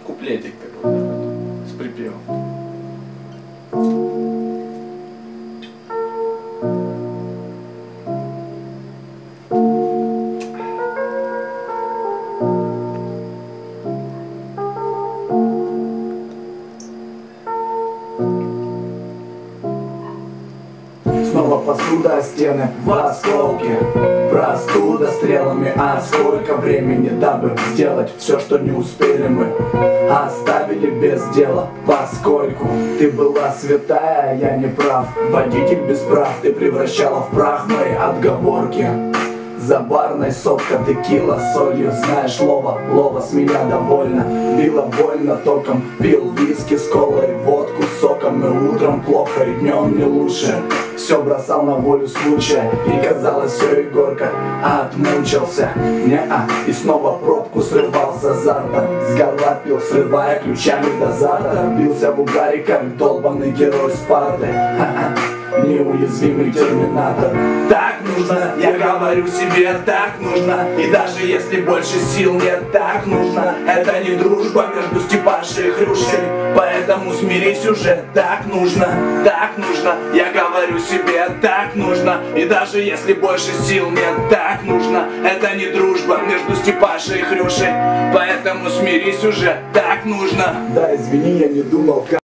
куплетик какой-то с припевом. Снова посуда, стены в осколке, простуда стрелами, а сколько времени, дабы сделать все, что не успели мы, оставили без дела, поскольку ты была святая, я не прав, водитель без прав, ты превращала в прах мои отговорки. За барной сотка текила солью, знаешь, лова с меня довольно. Била больно током, пил виски с колой, водку с соком. И утром плохо, и днем не лучше. Все бросал на волю случая, и казалось все и горько. Отмучился, и снова пробку срывал с азарта. С горла пил, срывая ключами дозатор. Бился в угаре, как долбанный герой Спарты. Неуязвимый терминатор. Так нужно, я говорю себе, так нужно. И даже если больше сил нет, так нужно. Это не дружба между Степашей и Хрюшей, поэтому смирись уже, так нужно. Так нужно, я говорю себе, так нужно. И даже если больше сил нет, так нужно. Это не дружба между Степашей и Хрюшей, поэтому смирись уже, так нужно. Да, извини, я не думал, как